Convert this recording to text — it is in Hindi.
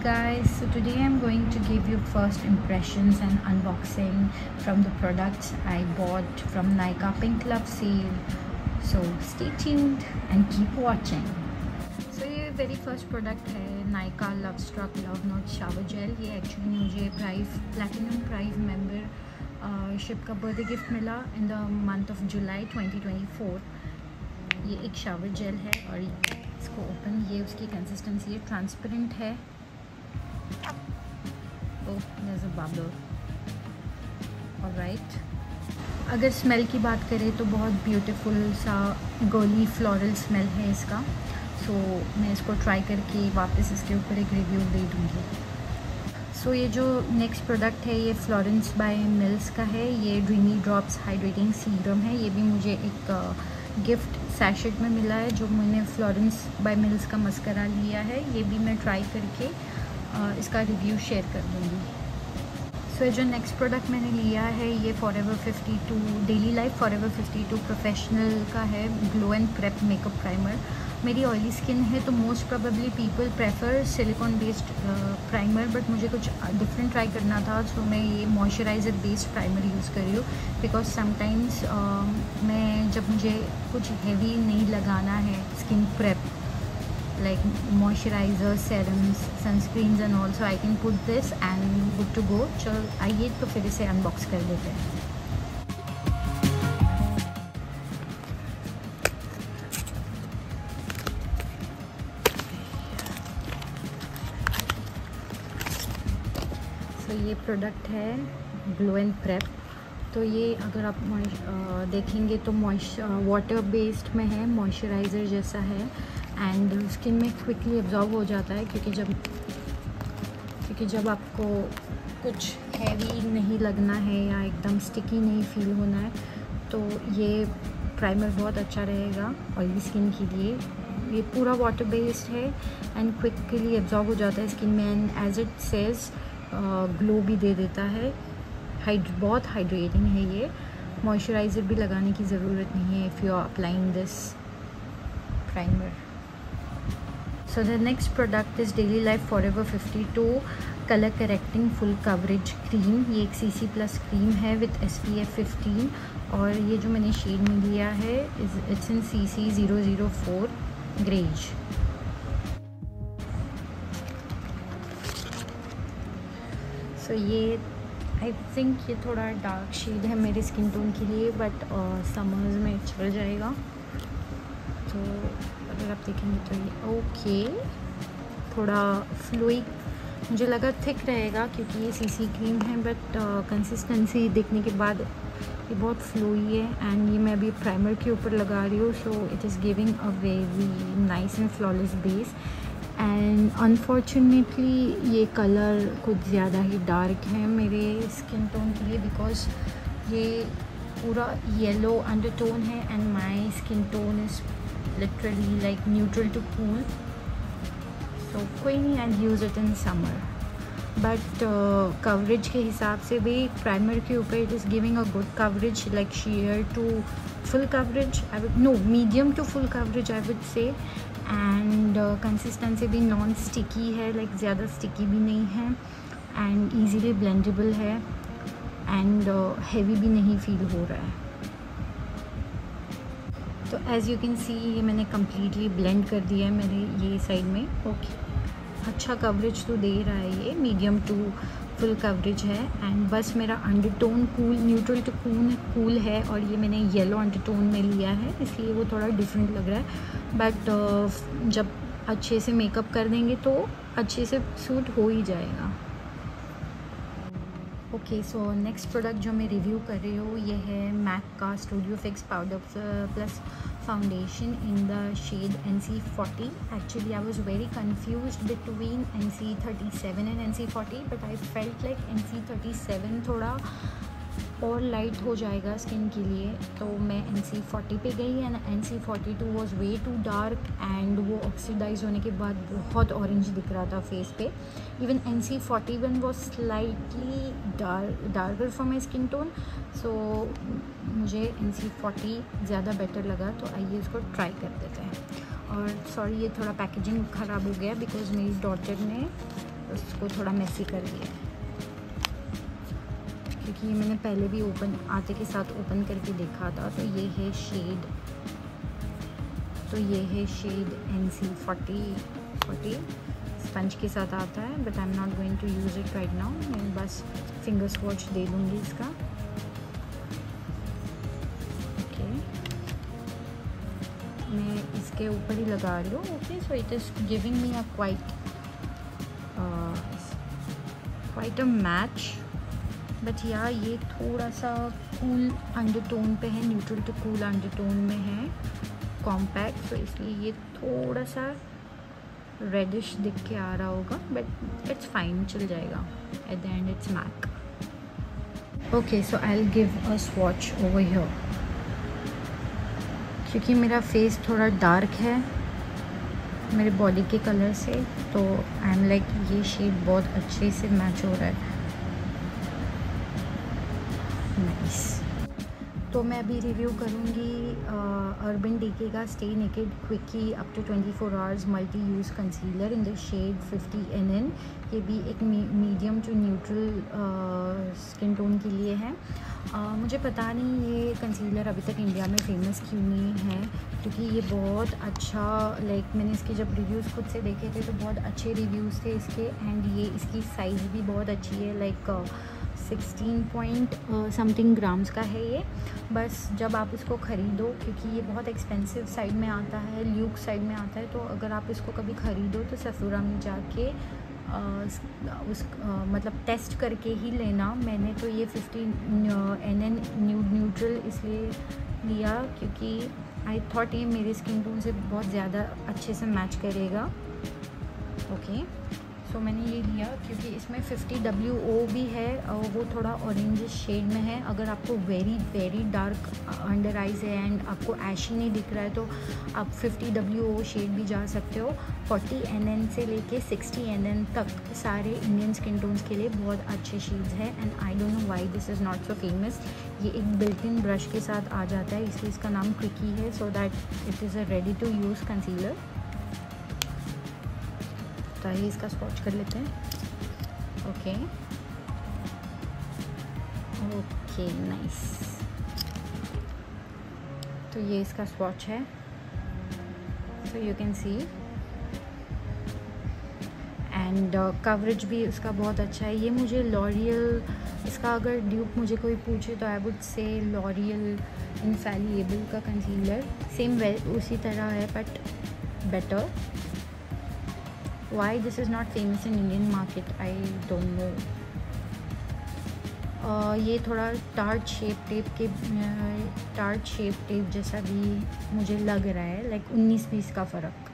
guys, so today I'm going to give you first impressions and unboxing from the products I bought from Nykaa Pink Love sale. So stay tuned and keep watching. So ये very first product है Nykaa Love Struck Love Note Shower Gel. ये actually मुझे Platinum Prize member शिप का बर्थडे गिफ्ट मिला in the month of July 2024. ये एक शावर जेल है और इसको ओपन, ये उसकी कंसिस्टेंसी है, ट्रांसपेरेंट है. Oh, there's a bubble. Alright, अगर स्मेल की बात करें तो बहुत ब्यूटीफुल सा गर्ली फ्लोरल स्मेल है इसका. सो मैं इसको ट्राई करके वापस इसके ऊपर एक रिव्यू दे दूँगी. सो ये जो नेक्स्ट प्रोडक्ट है ये फ्लोरेंस बाय मिल्स का है. ये ड्रीमी ड्रॉप्स हाइड्रेटिंग सीरम है. ये भी मुझे एक गिफ्ट सैशेट में मिला है जो मैंने फ्लोरेंस बाय मिल्स का मस्करा लिया है. ये भी मैं ट्राई करके इसका रिव्यू शेयर कर दूँगी. सो जो नेक्स्ट प्रोडक्ट मैंने लिया है ये forever 52 daily life forever 52 professional का है glow and prep makeup primer. मेरी ऑयली स्किन है तो most probably people prefer silicone based primer, but मुझे कुछ डिफरेंट ट्राई करना था. सो मैं ये मॉइस्चराइज़र बेस्ड प्राइमर यूज़ कर रही हूँ बिकॉज समटाइम्स मैं जब मुझे कुछ हैवी नहीं लगाना है skin prep like moisturizer, serums, sunscreens and also I can put this and good to go. चलो आइए तो फिर इसे अनबॉक्स कर देते हैं. So ये प्रोडक्ट है ग्लो एंड प्रेप. तो ये अगर आप देखेंगे तो वाटर बेस्ड में है, मॉइस्चराइज़र जैसा है एंड स्किन में क्विकली एब्जॉर्ब हो जाता है क्योंकि जब आपको कुछ हैवी नहीं लगना है या एकदम स्टिकी नहीं फील होना है तो ये प्राइमर बहुत अच्छा रहेगा ऑयली स्किन के लिए. ये पूरा वाटर बेस्ड है एंड क्विकली एब्जॉर्ब हो जाता है स्किन में and as it says glow भी दे देता है. बहुत हाइड्रेटिंग है ये. मॉइस्चराइज़र भी लगाने की ज़रूरत नहीं है if you are applying this primer. So the next product is Daily Life Forever 52 Color Correcting Full Coverage Cream. ये एक CC Plus क्रीम है with SPF 15 और ये जो मैंने शेड में लिया है it's in CC 004 Greige. So ये आई थिंक ये थोड़ा डार्क शेड है मेरे स्किन टोन के लिए बट समर्स में चल जाएगा. तो अगर आप देखेंगे तो ये ओके, थोड़ा फ्लूइड मुझे लगा थिक रहेगा क्योंकि ये सीसी क्रीम है बट कंसिस्टेंसी देखने के बाद ये बहुत फ्लूई है एंड ये मैं अभी प्राइमर के ऊपर लगा रही हूँ. So it is giving a very nice and flawless base and unfortunately ये कलर कुछ ज़्यादा ही डार्क है मेरे स्किन टोन के लिए बिकॉज ये पूरा येलो अंडरटोन है and my skin tone is literally like neutral to cool. So कोई नहीं, I use it in summer but coverage के हिसाब से भी प्राइमर के ऊपर it is giving a good coverage like sheer to full coverage. I would no medium to full coverage I would say and consistency भी नॉन स्टिकी है, लाइक ज़्यादा स्टिकी भी नहीं है एंड ईजीली ब्लेंडेबल है एंड हैवी भी नहीं फील हो रहा है. तो एज़ यू कैन सी ये मैंने कम्प्लीटली ब्लेंड कर दिया है मेरे ये साइड में. ओके, अच्छा कवरेज तो दे रहा है, ये मीडियम टू फुल कवरेज है एंड बस मेरा undertone cool neutral to cool है और ये मैंने येलो अंडरटोन में लिया है इसलिए वो थोड़ा डिफरेंट लग रहा है बट जब अच्छे से मेकअप कर देंगे तो अच्छे से सूट हो ही जाएगा. ओके, सो नेक्स्ट प्रोडक्ट जो मैं रिव्यू कर रही हूँ ये है मैक का studio fix powder plus foundation in the shade NC40. Actually I was very confused between NC37 and NC40 but I felt like NC37 थोड़ा और लाइट हो जाएगा स्किन के लिए तो मैं NC40 पे गई and NC42 was way too dark and वो ऑक्सीडाइज होने के बाद बहुत ऑरेंज दिख रहा था फेस पे. Even NC41 was slightly darker for my skin tone. So मुझे NC40 ज़्यादा बेटर लगा तो आइए इसको ट्राई कर देते हैं. और सॉरी ये थोड़ा पैकेजिंग ख़राब हो गया बिकॉज मेरी डॉटर ने उसको थोड़ा मेसी कर दिया है, क्योंकि ये मैंने पहले भी ओपन आते के साथ ओपन करके देखा था। तो ये है शेड, NC40 स्पंज के साथ आता है, but I am not going to use it right now. मैं बस फिंगर स्वॉच दे दूँगी इसका। ओके, मैं इसके ऊपर ही लगा रही हूँ। Okay, so it is giving me a quite a match, but yeah ये थोड़ा सा कूल अंडरटोन पे है, न्यूट्रल टू कूल अंडरटोन में है, कॉम्पैक्ट। तो इसलिए ये थोड़ा सा रेडिश दिख के आ रहा होगा, बट इट्स फाइन, चल जाएगा। At the end it's MAC. Okay, so I will give a swatch over here. क्योंकि मेरा फेस थोड़ा डार्क है मेरे बॉडी के कलर से, तो आई एम लाइक ये शेड बहुत अच्छे से मैच हो रहा है। नाइस। तो मैं अभी रिव्यू करूँगी अर्बन डिके का stay naked quickie up to 24 hours multi use concealer in the shade 50 NN। ये भी एक medium to neutral skin tone के लिए है। मुझे पता नहीं ये कंसीलर अभी तक इंडिया में फ़ेमस क्यों नहीं है, क्योंकि ये बहुत अच्छा, लाइक मैंने इसके जब रिव्यूज़ खुद से देखे थे तो बहुत अच्छे रिव्यूज़ थे इसके। एंड ये इसकी साइज़ भी बहुत अच्छी है, लाइक 16 पॉइंट समथिंग ग्राम्स का है ये। बस जब आप इसको ख़रीदो, क्योंकि ये बहुत एक्सपेंसिव साइड में आता है, ल्यूक साइड में आता है, तो अगर आप इसको कभी ख़रीदो तो सेफोरा में जाके मतलब टेस्ट करके ही लेना। मैंने तो ये 50 NN न्यूट्रल इसलिए लिया क्योंकि आई थॉट ये मेरे स्किन टोन से बहुत ज़्यादा अच्छे से मैच करेगा। ओके, सो मैंने ये लिया क्योंकि इसमें 50 WO भी है और वो थोड़ा ऑरेंज शेड में है। अगर आपको वेरी डार्क अंडर आइज़ है एंड आपको ऐशी नहीं दिख रहा है तो आप 50 WO शेड भी जा सकते हो। 40 NN से लेके 60 NN तक सारे इंडियन स्किन टोन्स के लिए बहुत अच्छे शेड्स हैं। And I don't know why this is not so famous. ये एक बिल्ट इन ब्रश के साथ आ जाता है, इसलिए इसका नाम क्विकी है, so that it is a ready to use concealer. तो आइए इसका स्वॉच कर लेते हैं। Okay nice. तो ये इसका स्वॉच है, so you can see. And coverage भी उसका बहुत अच्छा है। ये मुझे लॉरियल, इसका अगर ड्यूप मुझे कोई पूछे तो आई वुड से लॉरियल इनफैलिएबल का कंसीलर, सेम उसी तरह है but better. Why this is not famous in Indian market, I don't know. ये थोड़ा टार्ट शेप टेप जैसा भी मुझे लग रहा है, लाइक 19-20 का फ़र्क।